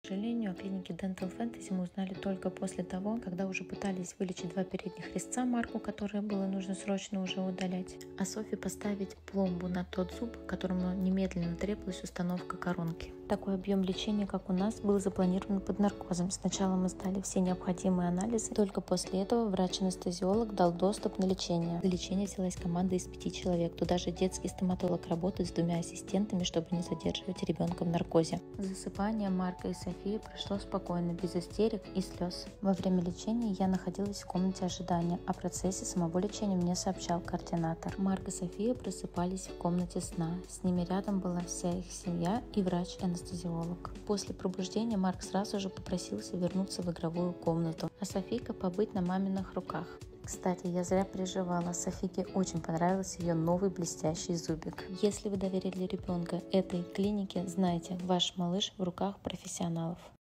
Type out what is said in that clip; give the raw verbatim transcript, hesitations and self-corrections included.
сожалению, о клинике Dental Fantasy мы узнали только после того, когда уже пытались вылечить два передних резца Марку, которые было нужно срочно уже удалять, а Софи поставить пломбу на тот зуб, которому немедленно требовалась установка коронки. Такой объем лечения, как у нас, был запланирован под наркозом. Сначала мы сдали все необходимые анализы, только после этого врач-анестезиолог дал доступ на лечение. За лечение взялась команда из пяти человек. Туда же детский стоматолог работает с двумя ассистентами, чтобы не задерживать ребенка в наркозе. Засыпание Марка и Софии прошло спокойно, без истерик и слез. Во время лечения я находилась в комнате ожидания. О процессе самого лечения мне сообщал координатор. Марк и София просыпались в комнате сна. С ними рядом была вся их семья и врач-анестезиолог. После пробуждения Марк сразу же попросился вернуться в игровую комнату, а Софийка побыть на маминых руках. Кстати, я зря переживала, Софийке очень понравился ее новый блестящий зубик. Если вы доверили ребенка этой клинике, знайте, ваш малыш в руках профессионалов.